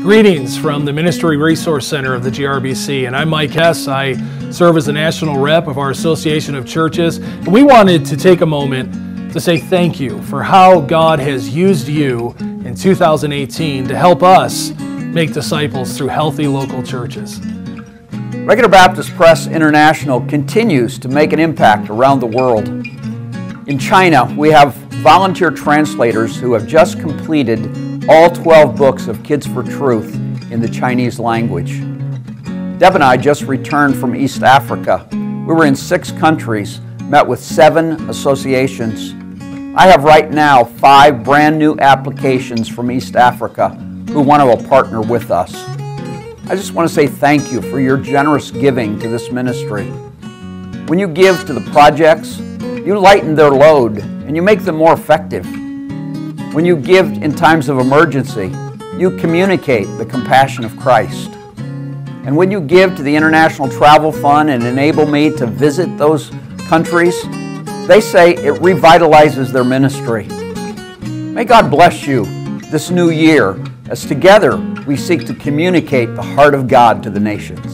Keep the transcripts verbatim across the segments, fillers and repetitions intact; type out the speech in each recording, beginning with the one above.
Greetings from the Ministry Resource Center of the G R B C, and I'm Mike Hess. I serve as the national rep of our Association of Churches, and we wanted to take a moment to say thank you for how God has used you in two thousand eighteen to help us make disciples through healthy local churches. Regular Baptist Press International continues to make an impact around the world. In China, we have volunteer translators who have just completed all twelve books of Kids for Truth in the Chinese language. Deb and I just returned from East Africa. We were in six countries, met with seven associations. I have right now five brand new applications from East Africa who want to partner with us. I just want to say thank you for your generous giving to this ministry. When you give to the projects, you lighten their load and you make them more effective. When you give in times of emergency, you communicate the compassion of Christ. And when you give to the International Travel Fund and enable me to visit those countries, they say it revitalizes their ministry. May God bless you this new year as together we seek to communicate the heart of God to the nations.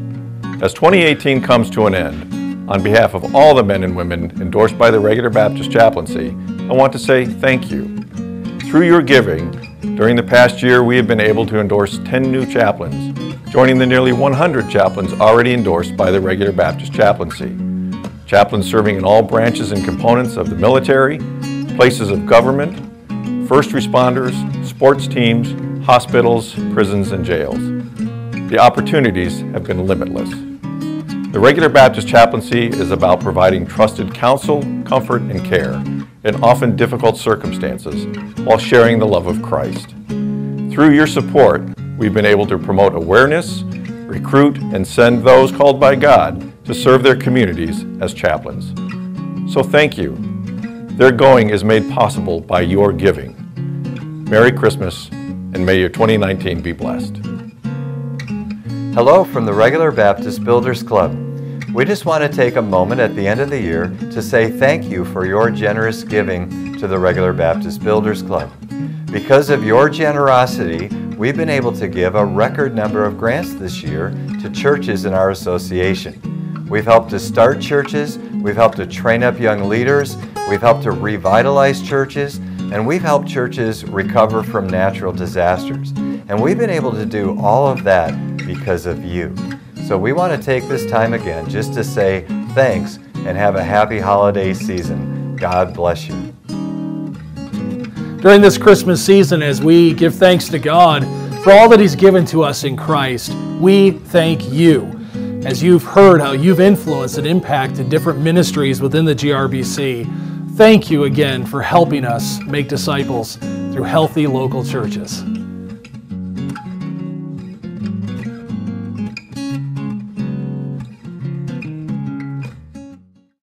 As twenty eighteen comes to an end, on behalf of all the men and women endorsed by the Regular Baptist Chaplaincy, I want to say thank you. Through your giving, during the past year we have been able to endorse ten new chaplains, joining the nearly one hundred chaplains already endorsed by the Regular Baptist Chaplaincy. Chaplains serving in all branches and components of the military, places of government, first responders, sports teams, hospitals, prisons, and jails. The opportunities have been limitless. The Regular Baptist Chaplaincy is about providing trusted counsel, comfort, and care in often difficult circumstances while sharing the love of Christ. Through your support, we've been able to promote awareness, recruit, and send those called by God to serve their communities as chaplains. So thank you. Their going is made possible by your giving. Merry Christmas, and may your twenty nineteen be blessed. Hello from the Regular Baptist Builders Club. We just want to take a moment at the end of the year to say thank you for your generous giving to the Regular Baptist Builders Club. Because of your generosity, we've been able to give a record number of grants this year to churches in our association. We've helped to start churches, we've helped to train up young leaders, we've helped to revitalize churches, and we've helped churches recover from natural disasters. And we've been able to do all of that because of you. So we want to take this time again just to say thanks and have a happy holiday season. God bless you. During this Christmas season, as we give thanks to God for all that He's given to us in Christ, we thank you. As you've heard how you've influenced and impacted different ministries within the G R B C, thank you again for helping us make disciples through healthy local churches.